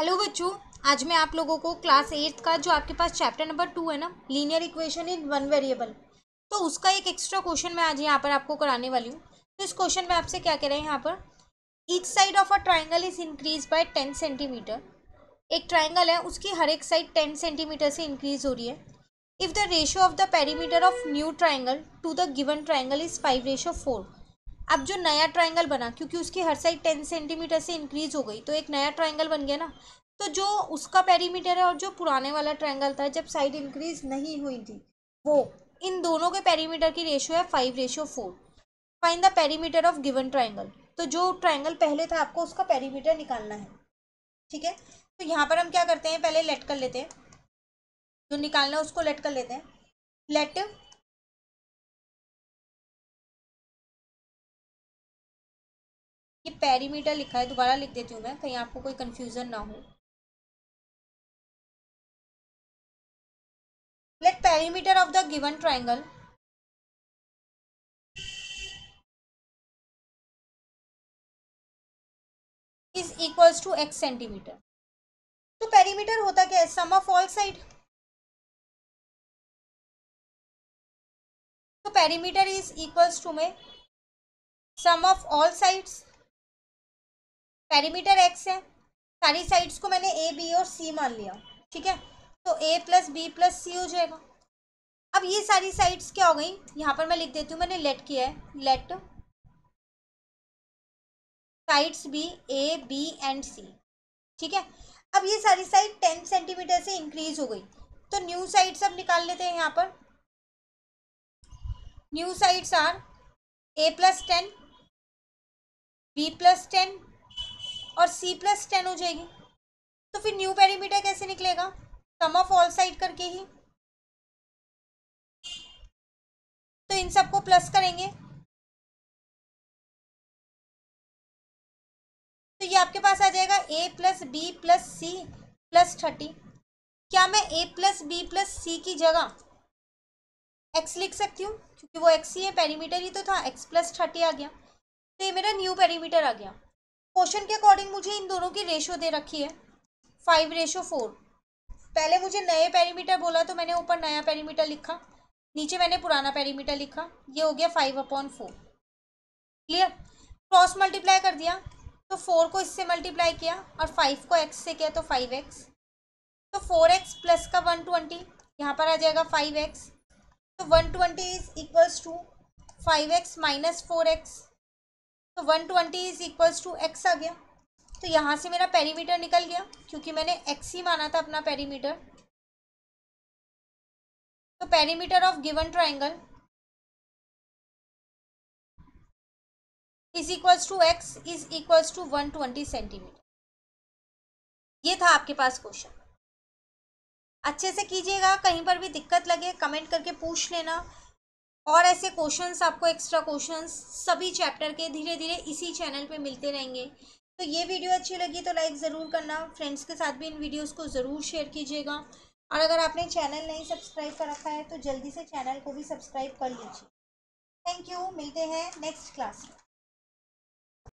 Hello बच्चों, आज मैं आप लोगों को क्लास 8 का जो आपके पास चैप्टर नंबर 2 है ना, linear equation in one variable, तो उसका एक एक्स्ट्रा क्वेश्चन मैं आज यहाँ पर आपको कराने वाली हूँ। तो इस क्वेश्चन में आपसे क्या कह रहे हैं यहाँ पर, each side of a triangle is increase by 10 centimetre. एक ट्राइंगल है, उसकी हर एक साइड 10 सेंटीमीटर से इंक्रीज हो रही है। If the ratio of the perimeter of new triangle to the given triangle is 5:4। अब जो नया ट्राइंगल बना, क्योंकि उसकी हर साइड 10 सेंटीमीटर से इंक्रीज हो गई, तो एक नया ट्राइंगल बन गया ना। तो जो उसका पेरीमीटर है और जो पुराने वाला ट्राइंगल था जब साइड इंक्रीज नहीं हुई थी, वो इन दोनों के पेरीमीटर की रेशियो है 5:4। Find the perimeter of given triangle. तो जो ट्राइंगल पहले था आपको उसका पेरीमीटर निकालना है। ठीक है, तो यहाँ पर हम क्या करते हैं, पहले लेट कर लेते हैं, जो निकालना है उसको लेट कर लेते हैं। लेट ये पेरीमीटर लिखा है, दोबारा लिख देती हूँ मैं, कहीं आपको कोई कंफ्यूजन ना हो। Let perimeter of the given triangle is equals to x centimetre. तो पेरीमीटर होता क्या है, सम ऑफ ऑल साइड। तो पेरीमीटर इज इक्वल्स टू में sum of all sides. Perimeter x है, सारी साइड्स को मैंने a b और c मान लिया। ठीक है, तो a plus B plus C हो जाएगा। अब ये सारी साइड्स क्या हो गई, यहाँ पर मैं लिख देती हूँ, मैंने लेट किया है, let sides be a b and c। ठीक है, अब ये सारी साइड 10 सेंटीमीटर से इंक्रीज हो गई, तो न्यू साइड्स अब निकाल लेते हैं। यहाँ पर new sides are a plus 10, b plus 10 और c प्लस 10 हो जाएगी। तो फिर न्यू पेरीमीटर कैसे निकलेगा, सम ऑफ ऑल साइड करके ही। तो इन सबको प्लस करेंगे, तो ये आपके पास आ जाएगा a plus B plus C plus 30। क्या मैं a plus B plus C की जगह x लिख सकती हूँ, क्योंकि वो x ही है, पेरीमीटर ही तो था, x प्लस 30 आ गया, तो ये मेरा न्यू पेरीमीटर आ गया। क्वेश्चन के अकॉर्डिंग मुझे इन दोनों की रेशो दे रखी है 5:4। पहले मुझे नए पेरीमीटर बोला तो मैंने ऊपर नया पेरीमीटर लिखा, नीचे मैंने पुराना पेरीमीटर लिखा, ये हो गया 5/4। क्लियर, क्रॉस मल्टीप्लाई कर दिया, तो 4 को इससे मल्टीप्लाई किया और 5 को x से किया, तो 5x। तो 4x प्लस का 120, यहाँ पर आ जाएगा 5x। तो 120 is equals to 5x minus 4x, तो 120 इज इक्वल्स टू x आ गया। तो यहाँ से मेरा पेरीमीटर निकल गया, क्योंकि मैंने x ही माना था अपना पेरीमीटर। तो perimeter of given triangle is equals to x is equals to 120 centimetre. ये था आपके पास क्वेश्चन, अच्छे से कीजिएगा, कहीं पर भी दिक्कत लगे कमेंट करके पूछ लेना। और ऐसे क्वेश्चंस आपको, एक्स्ट्रा क्वेश्चंस सभी चैप्टर के धीरे धीरे इसी चैनल पे मिलते रहेंगे। तो ये वीडियो अच्छी लगी तो लाइक ज़रूर करना, फ्रेंड्स के साथ भी इन वीडियोस को ज़रूर शेयर कीजिएगा। और अगर आपने चैनल नहीं सब्सक्राइब कर रखा है तो जल्दी से चैनल को भी सब्सक्राइब कर लीजिए। थैंक यू, मिलते हैं नेक्स्ट क्लास में।